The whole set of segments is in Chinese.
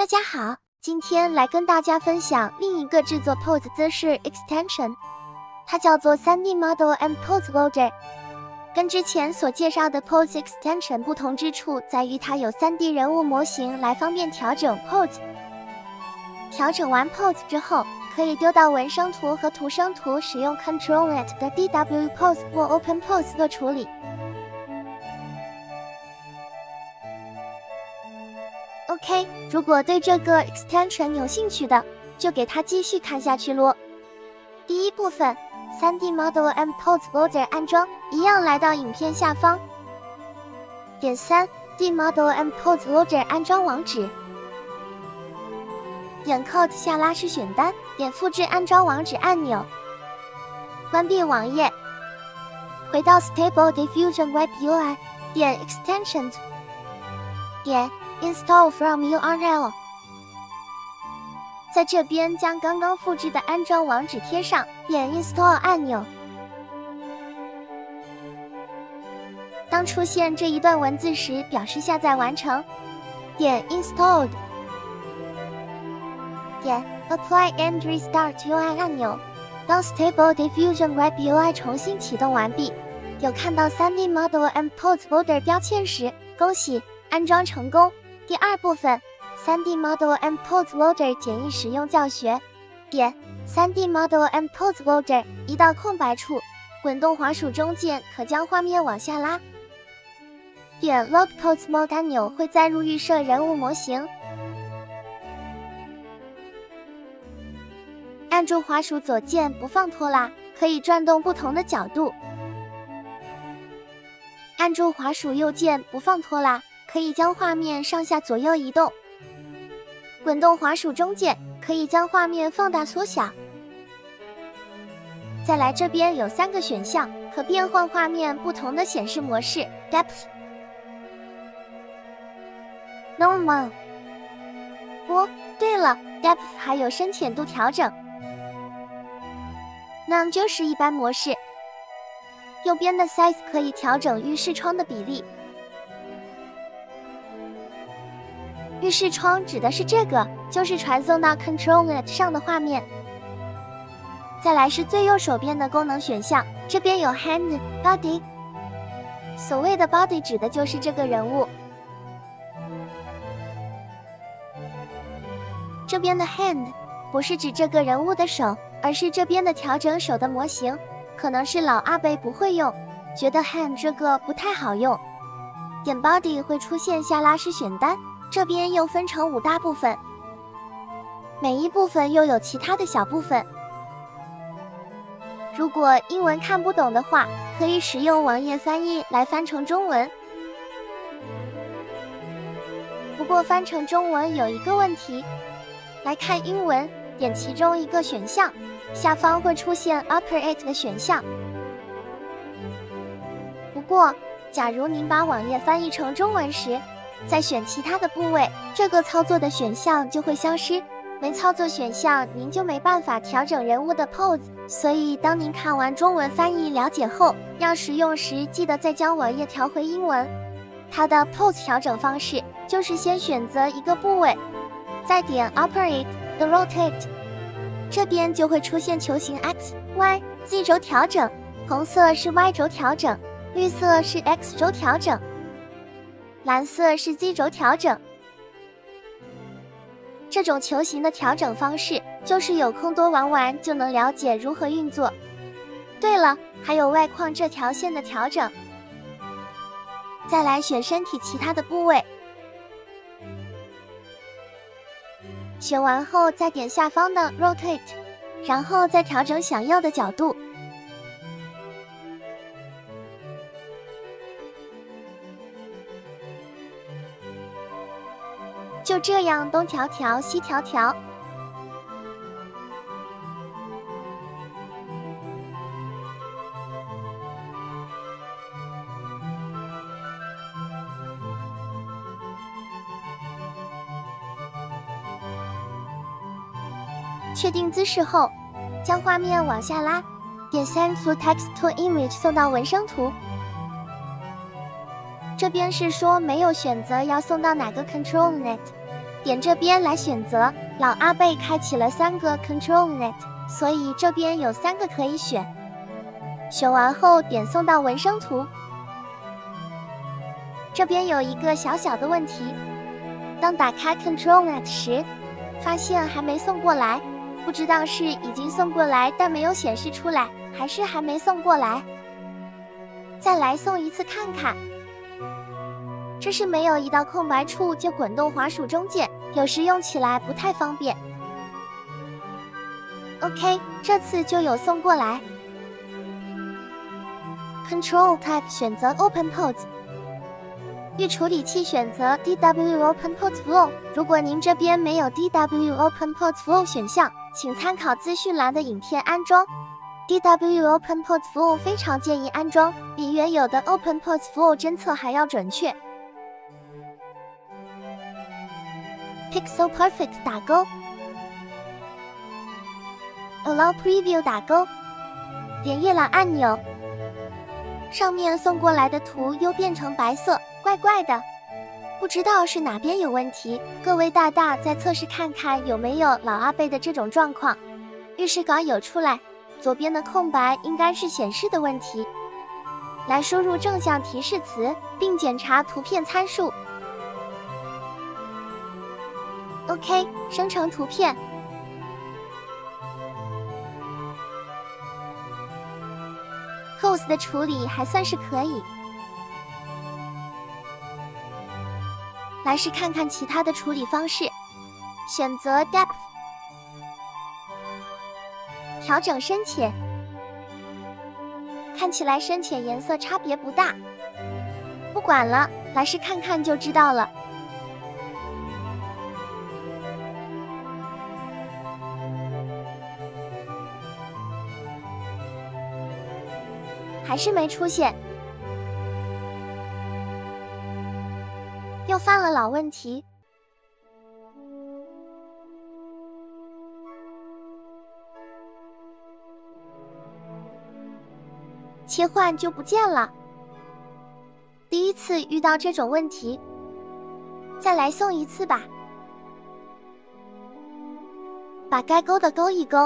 大家好，今天来跟大家分享另一个制作 pose 姿势 extension， 它叫做 3D Model and Pose Loader。跟之前所介绍的 pose extension 不同之处在于它有 3D 人物模型来方便调整 pose。调整完 pose 之后，可以丢到纹生图和图生图，使用 Ctrl+Alt 的 DW pose 或 Open pose 做处理。OK， 如果对这个 extension 有兴趣的，就给它继续看下去咯。第一部分 3D Model and Pose Loader 安装，一样来到影片下方，点 3D Model and Pose Loader 安装网址，点 Code 下拉式选单，点复制安装网址按钮，关闭网页，回到 Stable Diffusion Web UI， 点 Extensions， 点Install from URL， 在这边将刚刚复制的安装网址贴上，点 Install 按钮。当出现这一段文字时，表示下载完成，点 Installed， 点 Apply and Restart UI 按钮。当 Stable Diffusion Web UI 重新启动完毕，有看到 3D Model and Pose Loader 标签时，恭喜，安装成功。第二部分 3D Model and Pose Loader 简易使用教学，点 3D Model and Pose Loader， 移到空白处，滚动滑鼠中键可将画面往下拉，点 Load Pose Mode 按钮会载入预设人物模型，按住滑鼠左键不放拖拉，可以转动不同的角度，按住滑鼠右键不放拖拉，可以将画面上下左右移动，滚动滑鼠中键可以将画面放大缩小。再来这边有3个选项，可变换画面不同的显示模式 Depth、Normal。哦，对了 ，Depth 还有深浅度调整。None 就是一般模式。右边的 Size 可以调整预视窗的比例。预视窗指的是这个，就是传送到 Ctrl+Alt 上的画面。再来是最右手边的功能选项，这边有 Hand、Body。所谓的 Body 指的就是这个人物。这边的 Hand 不是指这个人物的手，而是这边的调整手的模型。可能是老阿伯不会用，觉得 Hand 这个不太好用。点 Body 会出现下拉式选单。这边又分成5大部分，每一部分又有其他的小部分。如果英文看不懂的话，可以使用网页翻译来翻成中文。不过翻成中文有一个问题，来看英文，点其中一个选项，下方会出现 Operate 的选项。不过，假如您把网页翻译成中文时，再选其他的部位，这个操作的选项就会消失，没操作选项您就没办法调整人物的 pose。所以当您看完中文翻译了解后，要使用时记得再将网页调回英文。它的 pose 调整方式就是先选择一个部位，再点 Operate 的 Rotate， 这边就会出现球形 X、Y、Z 轴调整，红色是 Y 轴调整，绿色是 X 轴调整，蓝色是 Z 轴调整。这种球形的调整方式，就是有空多玩玩就能了解如何运作。对了，还有外框这条线的调整。再来选身体其他的部位，选完后再点下方的 Rotate， 然后再调整想要的角度。就这样东调调西调调，确定姿势后，将画面往下拉，点 Send to Text to Image 送到纹生图。这边是说没有选择要送到哪个 Ctrl+Alt， 点这边来选择。老阿贝开启了3个 Control Net， 所以这边有3个可以选。选完后点送到文生图。这边有一个小小的问题，当打开 Control Net 时，发现还没送过来，不知道是已经送过来但没有显示出来，还是还没送过来。再来送一次看看。这是没有一道空白处就滚动滑鼠中键，有时用起来不太方便。OK， 这次就有送过来。Control Type 选择 OpenPOS， 预处理器选择 DW OpenPOS Flow。如果您这边没有 DW OpenPOS Flow 选项，请参考资讯栏的影片安装。DW OpenPOS Flow 非常建议安装，比原有的 OpenPOS Flow 侦测还要准确。Pixel Perfect 打勾 ，Allow Preview 打勾，点阅览按钮，上面送过来的图又变成白色，怪怪的，不知道是哪边有问题。各位大大再测试看看有没有老阿贝的这种状况。预示稿有出来，左边的空白应该是显示的问题。来输入正向提示词，并检查图片参数。OK， 生成图片。Pose 的处理还算是可以。来试看看其他的处理方式，选择 Depth， 调整深浅，看起来深浅颜色差别不大。不管了，来试看看就知道了。还是没出现，又犯了老问题。切换就不见了，第一次遇到这种问题，再来送一次吧。把该勾的勾一勾，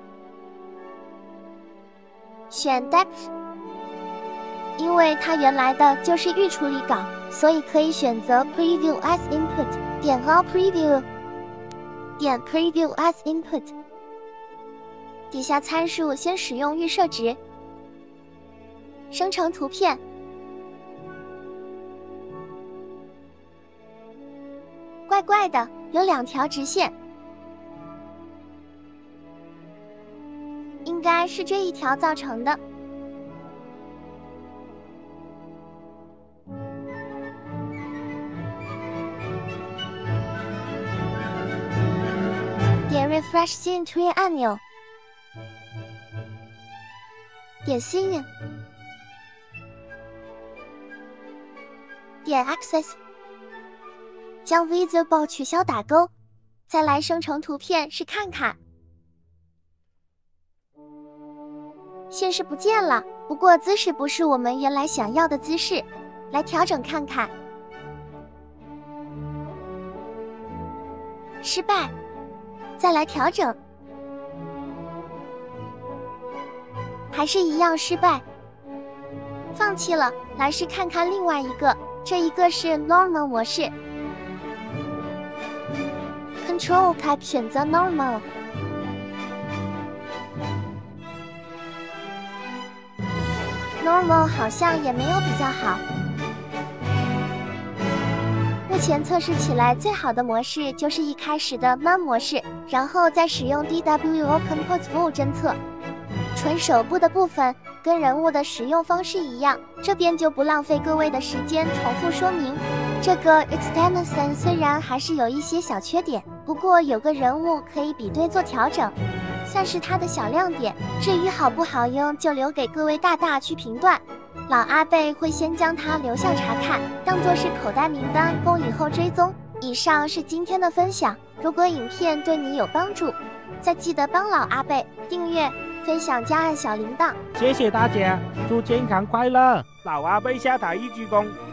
选 Depth。因为它原来的就是预处理稿，所以可以选择 Preview as Input， 点 All Preview， 点 Preview as Input。底下参数先使用预设值，生成图片。怪怪的，有2条直线，应该是这一条造成的。点 Refresh Scene Tree 按钮，点 Scene， 点 Access， 将 Visible 取消打勾，再来生成图片试看看。线是不见了，不过姿势不是我们原来想要的姿势，来调整看看。失败。再来调整，还是一样失败，放弃了。来试看看另外一个，这一个是 Normal 模式 ，Control Type 选择 Normal。Normal 好像也没有比较好。目前测试起来最好的模式就是一开始的 Man 模式，然后再使用 DW OpenPOS Flow 侦测。纯手部的部分跟人物的使用方式一样，这边就不浪费各位的时间重复说明。这个 Extensson 虽然还是有一些小缺点，不过有个人物可以比对做调整，算是它的小亮点。至于好不好用，就留给各位大大去评断。老阿贝会先将它留下查看，当作是口袋名单，供以后追踪。以上是今天的分享，如果影片对你有帮助，再记得帮老阿贝订阅、分享加按小铃铛。 谢谢大家，祝健康快乐！老阿贝下台一鞠躬。